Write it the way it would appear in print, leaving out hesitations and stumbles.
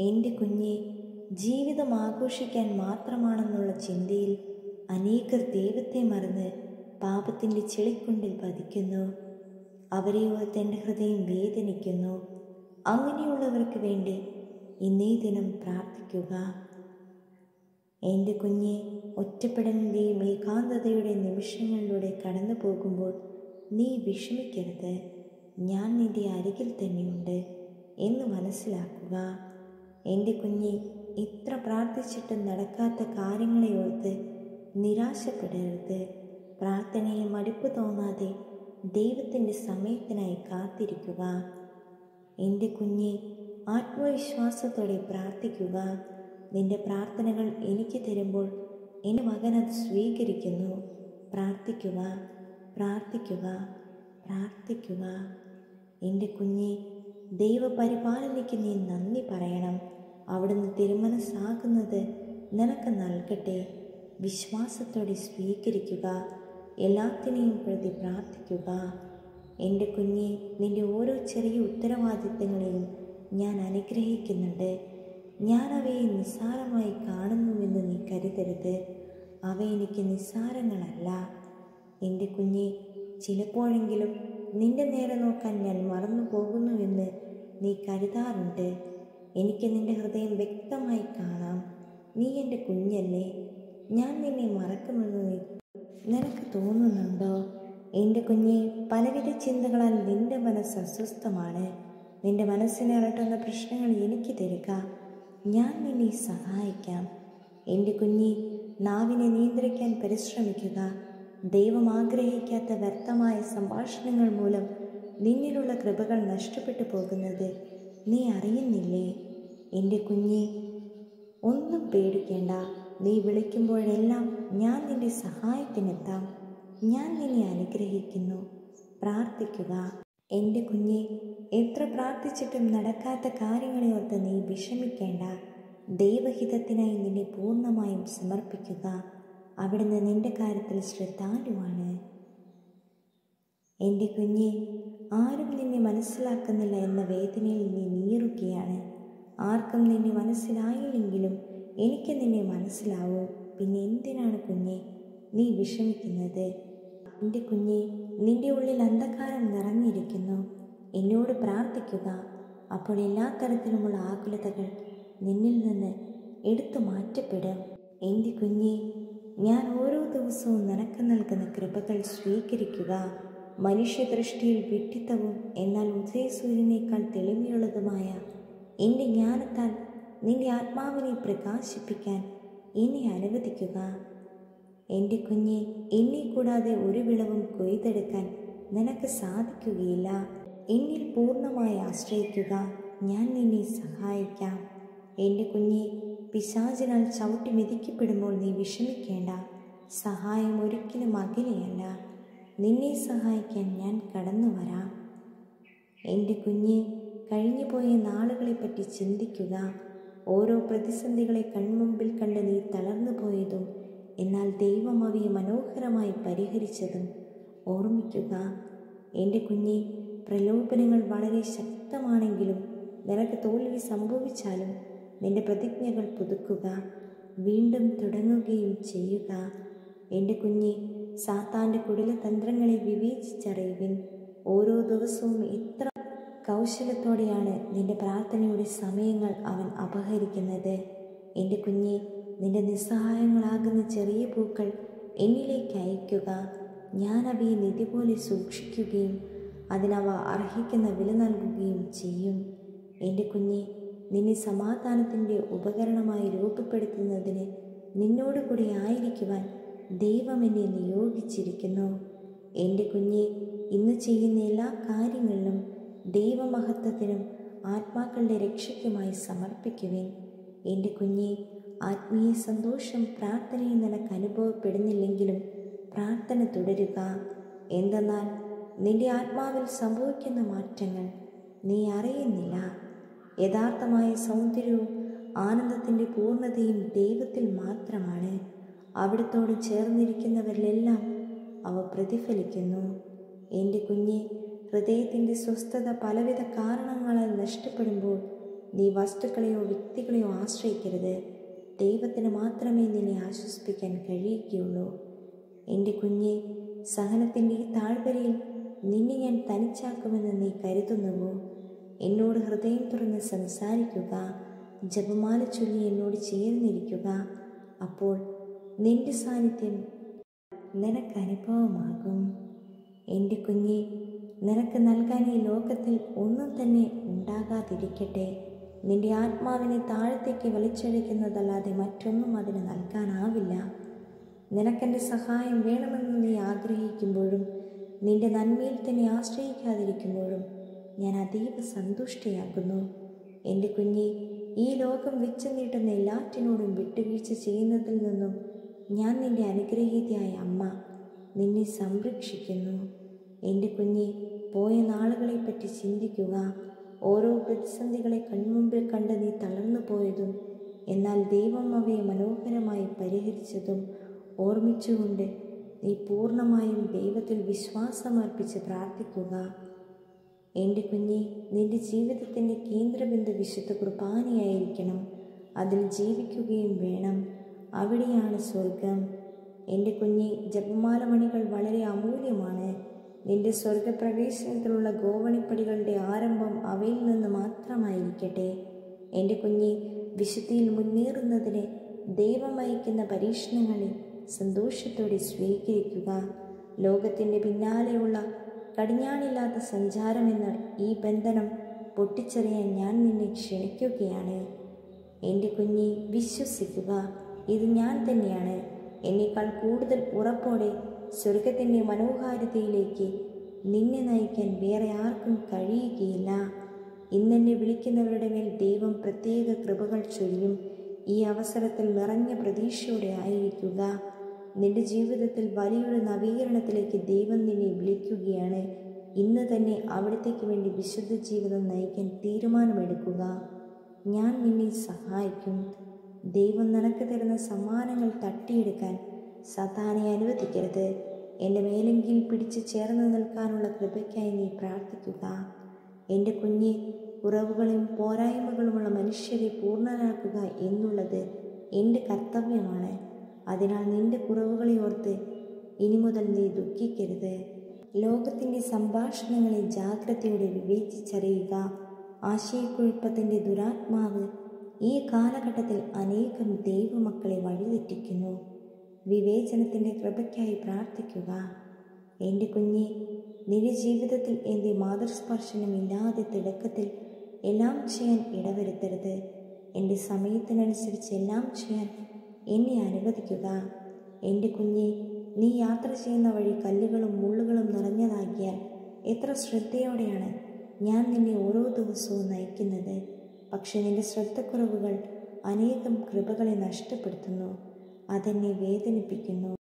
എൻ്റെ കുഞ്ഞെ, ജീവിതം ആഘോഷിക്കാൻ മാത്രമാണെന്നുള്ള ചിന്തയിൽ അനേകർ ദൈവത്തെ മറന്ന് പാപത്തിൻ്റെ ചെളിക്കുണ്ടിൽ പതിക്കുന്നു. അവരെ ഓർത്ത് എൻ്റെ ഹൃദയം വേദനിക്കുന്നു. അങ്ങനെയുള്ളവർക്ക് വേണ്ടി ഇന്നേ ദിനം പ്രാർത്ഥിക്കുക. എൻ്റെ കുഞ്ഞെ, ഒറ്റപ്പെടലിൻ്റെയും ഏകാന്തതയുടെ നിമിഷങ്ങളിലൂടെ കടന്നു പോകുമ്പോൾ നീ വിഷമിക്കരുത്. ഞാൻ നിൻ്റെ അരികിൽ തന്നെയുണ്ട് എന്ന് മനസ്സിലാക്കുക. എൻ്റെ കുഞ്ഞെ, ഇത്ര പ്രാർത്ഥിച്ചിട്ടും നടക്കാത്ത കാര്യങ്ങളെ ഓർത്ത് നിരാശപ്പെടരുത്. പ്രാർത്ഥനയിൽ മടുപ്പ് തോന്നാതെ ദൈവത്തിൻ്റെ സമയത്തിനായി കാത്തിരിക്കുക. എൻ്റെ കുഞ്ഞെ, ആത്മവിശ്വാസത്തോടെ പ്രാർത്ഥിക്കുക. നിന്റെ പ്രാർത്ഥനകൾ എനിക്ക് തരുമ്പോൾ എൻ്റെ മകൻ അത് സ്വീകരിക്കുന്നു. പ്രാർത്ഥിക്കുക, പ്രാർത്ഥിക്കുക, പ്രാർത്ഥിക്കുക. എൻ്റെ കുഞ്ഞെ, ദൈവപരിപാലനയ്ക്ക് നീ നന്ദി പറയണം. അവിടുന്ന് തിരുമനസ്സാകുന്നത് നിനക്ക് നൽകട്ടെ. വിശ്വാസത്തോടെ സ്വീകരിക്കുക. എല്ലാത്തിനെയും പ്രതി പ്രാർത്ഥിക്കുക. എൻ്റെ കുഞ്ഞെ, നിൻ്റെ ഓരോ ചെറിയ ഉത്തരവാദിത്തങ്ങളെയും ഞാൻ അനുഗ്രഹിക്കുന്നുണ്ട്. ഞാൻ അവയെ നിസ്സാരമായി കാണുന്നുവെന്ന് നീ കരുതരുത്. അവ എനിക്ക് നിസ്സാരങ്ങളല്ല. എൻ്റെ കുഞ്ഞെ, ചിലപ്പോഴെങ്കിലും നിന്റെ നേരെ നോക്കാൻ ഞാൻ മറന്നു പോകുന്നുവെന്ന് നീ കരുതാറുണ്ട്. എനിക്ക് നിന്റെ ഹൃദയം വ്യക്തമായി കാണാം. നീ എൻ്റെ കുഞ്ഞല്ലേ. ഞാൻ നിന്നെ മറക്കുമെന്ന് നിനക്ക് തോന്നുന്നുണ്ടോ? എൻ്റെ കുഞ്ഞെ, പലവിധ ചിന്തകളാൽ നിന്റെ മനസ്സ് അസ്വസ്ഥമാണ്. നിന്റെ മനസ്സിനെ അലട്ടുന്ന പ്രശ്നങ്ങൾ എനിക്ക് തരിക. ഞാൻ നിന്നെ സഹായിക്കാം. എൻ്റെ കുഞ്ഞെ, നാവിനെ നിയന്ത്രിക്കാൻ പരിശ്രമിക്കുക. ദൈവം ആഗ്രഹിക്കാത്ത വ്യർത്ഥമായ സംഭാഷണങ്ങൾ മൂലം നിന്നിലുള്ള കൃപകൾ നഷ്ടപ്പെട്ടു പോകുന്നത് നീ അറിയുന്നില്ലേ? എൻ്റെ കുഞ്ഞെ, ഒന്നും പേടിക്കേണ്ട. നീ വിളിക്കുമ്പോഴെല്ലാം ഞാൻ നിന്റെ സഹായത്തിനെത്താം. ഞാൻ നിന്നെ അനുഗ്രഹിക്കുന്നു. പ്രാർത്ഥിക്കുക. എൻ്റെ കുഞ്ഞെ, എത്ര പ്രാർത്ഥിച്ചിട്ടും നടക്കാത്ത കാര്യങ്ങളെ ഓർത്ത് നീ വിഷമിക്കേണ്ട. ദൈവഹിതത്തിനായി നിന്നെ പൂർണ്ണമായും സമർപ്പിക്കുക. അവിടുന്ന് നിന്റെ കാര്യത്തിൽ ശ്രദ്ധാലുവാണ്. എൻ്റെ കുഞ്ഞെ, ആരും നിന്നെ മനസ്സിലാക്കുന്നില്ല എന്ന വേദനയിൽ നീ നീറുകയാണ്. ആർക്കും നിന്നെ മനസ്സിലായില്ലെങ്കിലും എനിക്ക് നിന്നെ മനസ്സിലാവും. പിന്നെ എന്തിനാണ് കുഞ്ഞെ നീ വിഷമിക്കുന്നത്? എൻ്റെ കുഞ്ഞെ, നിന്റെ ഉള്ളിൽ അന്ധകാരം നിറഞ്ഞിരിക്കുന്നു. എന്നോട് പ്രാർത്ഥിക്കുക. അപ്പോൾ എല്ലാ തരത്തിലുമുള്ള ആകുലതകൾ നിന്നിൽ നിന്ന് എടുത്തു മാറ്റപ്പെടും. എൻ്റെ കുഞ്ഞെ, ഞാൻ ഓരോ ദിവസവും നിനക്ക് നൽകുന്ന കൃപകൾ സ്വീകരിക്കുക. മനുഷ്യദൃഷ്ടിയിൽ വിഡ്ഢിത്തവും എന്നാൽ ഉദയസൂര്യനേക്കാൾ തെളിമയുള്ളതുമായ എൻ്റെ ജ്ഞാനത്താൽ നിന്റെ ആത്മാവിനെ പ്രകാശിപ്പിക്കാൻ എന്നെ അനുവദിക്കുക. എൻ്റെ കുഞ്ഞെ, എന്നെ കൂടാതെ ഒരു വിളവും കൊയ്തെടുക്കാൻ നിനക്ക് സാധിക്കുകയില്ല. എന്നിൽ പൂർണ്ണമായി ആശ്രയിക്കുക. ഞാൻ നിന്നെ സഹായിക്കാം. എൻ്റെ കുഞ്ഞെ, പിശാചിനാൽ ചവിട്ടി മെതിക്കപ്പെടുമ്പോൾ നീ വിഷമിക്കേണ്ട. സഹായം ഒരിക്കലും അകലെയല്ല. നിന്നെ സഹായിക്കാൻ ഞാൻ കടന്നു വരാം. എൻ്റെ കുഞ്ഞെ, കഴിഞ്ഞുപോയ നാളുകളെപ്പറ്റി ചിന്തിക്കുക. ഓരോ പ്രതിസന്ധികളെ കൺമുമ്പിൽ കണ്ട് നീ തളർന്നു പോയതും എന്നാൽ ദൈവം അവയെ മനോഹരമായി പരിഹരിച്ചതും ഓർമ്മിക്കുക. എൻ്റെ കുഞ്ഞെ, പ്രലോഭനങ്ങൾ വളരെ ശക്തമാണെങ്കിലും നിനക്ക് തോൽവി സംഭവിച്ചാലും നിന്റെ പ്രതിജ്ഞകൾ പുതുക്കുക. വീണ്ടും തുടങ്ങുകയും ചെയ്യുക. എൻ്റെ കുഞ്ഞെ, സാത്താൻ്റെ കുടിലതന്ത്രങ്ങളെ വിവേചിച്ചറിയുവിൻ. ഓരോ ദിവസവും എത്ര കൗശലത്തോടെയാണ് നിന്റെ പ്രാർത്ഥനയുടെ സമയങ്ങൾ അവൻ അപഹരിക്കുന്നത്. എൻ്റെ കുഞ്ഞെ, നിന്റെ നിസ്സഹായങ്ങളാകുന്ന ചെറിയ പൂക്കൾ എന്നിലേക്ക് അയക്കുക. ഞാൻ അവയെ നിധി പോലെ സൂക്ഷിക്കുകയും അതിനവ അർഹിക്കുന്ന വില നൽകുകയും ചെയ്യും. എൻ്റെ കുഞ്ഞെ, നിന്നെ സമാധാനത്തിൻ്റെ ഉപകരണമായി രൂപപ്പെടുത്തുന്നതിന് നിന്നോടുകൂടി ആയിരിക്കുവാൻ ദൈവം എന്നെ നിയോഗിച്ചിരിക്കുന്നു. എൻ്റെ കുഞ്ഞെ, ഇന്ന് ചെയ്യുന്ന എല്ലാ കാര്യങ്ങളിലും ദൈവമഹത്വത്തിനും ആത്മാക്കളുടെ രക്ഷയ്ക്കുമായി സമർപ്പിക്കുവിൻ. എൻ്റെ കുഞ്ഞെ, ആത്മീയ സന്തോഷം പ്രാർത്ഥനയിൽ നിനക്ക് അനുഭവപ്പെടുന്നില്ലെങ്കിലും പ്രാർത്ഥന തുടരുക. എന്തെന്നാൽ നിന്റെ ആത്മാവിൽ സംഭവിക്കുന്ന മാറ്റങ്ങൾ നീ അറിയുന്നില്ല. യഥാർത്ഥമായ സൗന്ദര്യവും ആനന്ദത്തിൻ്റെ പൂർണ്ണതയും ദൈവത്തിൽ മാത്രമാണ്. അവിടുത്തോട് ചേർന്നിരിക്കുന്നവരിലെല്ലാം അവ പ്രതിഫലിക്കുന്നു. എൻ്റെ കുഞ്ഞെ, ഹൃദയത്തിൻ്റെ സ്വസ്ഥത പലവിധ കാരണങ്ങളാൽ നഷ്ടപ്പെടുമ്പോൾ നീ വസ്തുക്കളെയോ വ്യക്തികളെയോ ആശ്രയിക്കരുത്. ദൈവത്തിന് മാത്രമേ നിന്നെ ആശ്വസിപ്പിക്കാൻ കഴിയുകയുള്ളൂ. എൻ്റെ കുഞ്ഞെ, സഹനത്തിൻ്റെ ഈ താഴ്വരയിൽ നിന്നെ ഞാൻ തനിച്ചാക്കുമെന്ന് നീ കരുതുന്നുവോ? എന്നോട് ഹൃദയം തുറന്ന് സംസാരിക്കുക. ജപമാല ചൊല്ലി എന്നോട് ചേർന്നിരിക്കുക. അപ്പോൾ നിന്റെ സാന്നിധ്യം നിനക്ക് അനുഭവമാകും. എൻ്റെ കുഞ്ഞെ, നിനക്ക് നൽകാൻ ഈ ലോകത്തിൽ ഒന്നും തന്നെ ഉണ്ടാകാതിരിക്കട്ടെ. നിന്റെ ആത്മാവിനെ താഴത്തേക്ക് വലിച്ചഴിക്കുന്നതല്ലാതെ മറ്റൊന്നും അതിന് നൽകാനാവില്ല. നിനക്കെൻ്റെ സഹായം വേണമെന്ന് നീ ആഗ്രഹിക്കുമ്പോഴും നിന്റെ നന്മയിൽ തന്നെ ആശ്രയിക്കാതിരിക്കുമ്പോഴും ഞാൻ അതീവ സന്തുഷ്ടയാകുന്നു. എൻ്റെ കുഞ്ഞെ, ഈ ലോകം വെച്ച് നീട്ടുന്ന എല്ലാറ്റിനോടും വിട്ടുവീഴ്ച ചെയ്യുന്നതിൽ നിന്നും ഞാൻ നിന്റെ അനുഗ്രഹീതയായ അമ്മ നിന്നെ സംരക്ഷിക്കുന്നു. എൻ്റെ കുഞ്ഞെ, പോയ നാളുകളെപ്പറ്റി ചിന്തിക്കുക. ഓരോ പ്രതിസന്ധികളെ കൺമുമ്പിൽ കണ്ട് നീ തളർന്നു പോയതും എന്നാൽ ദൈവം അവയെ മനോഹരമായി പരിഹരിച്ചതും ഓർമ്മിച്ചുകൊണ്ട് നീ പൂർണ്ണമായും ദൈവത്തിൽ വിശ്വാസമർപ്പിച്ച് പ്രാർത്ഥിക്കുക. എൻ്റെ കുഞ്ഞെ, നിന്റെ ജീവിതത്തിൻ്റെ കേന്ദ്രബിന്ദു വിശുദ്ധ കുർബാനയായിരിക്കണം. അതിൽ ജീവിക്കുകയും വേണം. അവിടെയാണ് സ്വർഗം. എൻ്റെ കുഞ്ഞെ, ജപമാല മണികൾ വളരെ അമൂല്യമാണ്. നിന്റെ സ്വർഗപ്രവേശനത്തിലുള്ള ഗോവണിപ്പടികളുടെ ആരംഭം അവയിൽ നിന്ന് മാത്രമായിരിക്കട്ടെ. എൻ്റെ കുഞ്ഞെ, വിശുദ്ധിയിൽ മുന്നേറുന്നതിന് ദൈവം അയക്കുന്ന പരീക്ഷണങ്ങളെ സന്തോഷത്തോടെ സ്വീകരിക്കുക. ലോകത്തിൻ്റെ പിന്നാലെയുള്ള കടിഞ്ഞാണില്ലാത്ത സഞ്ചാരമെന്ന ഈ ബന്ധനം പൊട്ടിച്ചെറിയാൻ ഞാൻ നിന്നെ ക്ഷണിക്കുകയാണ്. എൻ്റെ കുഞ്ഞെ, വിശ്വസിക്കുക. ഇത് ഞാൻ തന്നെയാണ്. എന്നേക്കാൾ കൂടുതൽ ഉറപ്പോടെ സ്വർഗത്തിൻ്റെ മനോഹാരിതയിലേക്ക് നിന്നെ നയിക്കാൻ വേറെ ആർക്കും കഴിയുകയില്ല. ഇന്നെന്നെ വിളിക്കുന്നവരുടെ മേൽ ദൈവം പ്രത്യേക കൃപകൾ ചൊരിയും. ഈ അവസരത്തിൽ നിറഞ്ഞ പ്രതീക്ഷയോടെ ആയിരിക്കുക. നിന്റെ ജീവിതത്തിൽ വലിയൊരു നവീകരണത്തിലേക്ക് ദൈവം നിന്നെ വിളിക്കുകയാണ്. ഇന്ന് തന്നെ അവിടത്തേക്ക് വേണ്ടി വിശുദ്ധ ജീവിതം നയിക്കാൻ തീരുമാനമെടുക്കുക. ഞാൻ നിന്നെ സഹായിക്കും. ദൈവം നിനക്ക് തരുന്ന സമ്മാനങ്ങൾ തട്ടിയെടുക്കാൻ സാത്താനെ അനുവദിക്കരുത്. എൻ്റെ മേലെങ്കിൽ പിടിച്ച് ചേർന്ന് നിൽക്കാനുള്ള കൃപയ്ക്കായി നീ പ്രാർത്ഥിക്കുക. എൻ്റെ കുഞ്ഞെ, കുറവുകളും പോരായ്മകളുമുള്ള മനുഷ്യരെ പൂർണ്ണരാക്കുക എന്നുള്ളത് എൻ്റെ കർത്തവ്യമാണ്. അതിനാൽ നിന്റെ കുറവുകളെ ഓർത്ത് ഇനി മുതൽ നീ ദുഃഖിക്കരുത്. ലോകത്തിൻ്റെ സംഭാഷണങ്ങളെ ജാഗ്രതയോടെ വിവേചിച്ചറിയുക. ആശയക്കുഴപ്പത്തിൻ്റെ ദുരാത്മാവ് ഈ കാലഘട്ടത്തിൽ അനേകം ദൈവമക്കളെ വഴിതെറ്റിക്കുന്നു. വിവേചനത്തിൻ്റെ കൃപയ്ക്കായി പ്രാർത്ഥിക്കുക. എൻ്റെ കുഞ്ഞെ, നിന്റെ ജീവിതത്തിൽ എൻ്റെ മാതൃസ്പർശനമില്ലാതെ തിടക്കത്തിൽ എല്ലാം ചെയ്യാൻ ഇടവരുത്തരുത്. എൻ്റെ സമയത്തിനനുസരിച്ച് എല്ലാം ചെയ്യാൻ എന്നെ അനുവദിക്കുക. എൻ്റെ കുഞ്ഞെ, നീ യാത്ര ചെയ്യുന്ന വഴി കല്ലുകളും മുള്ളുകളും നിറഞ്ഞതാകിയാൽ എത്ര ശ്രദ്ധയോടെയാണ് ഞാൻ നിന്നെ ഓരോ ദിവസവും നയിക്കുന്നത്. പക്ഷെ നിന്റെ ശ്രദ്ധക്കുറവുകൾ അനേകം കൃപകളെ നഷ്ടപ്പെടുത്തുന്നു. അതെന്നെ വേദനിപ്പിക്കുന്നു.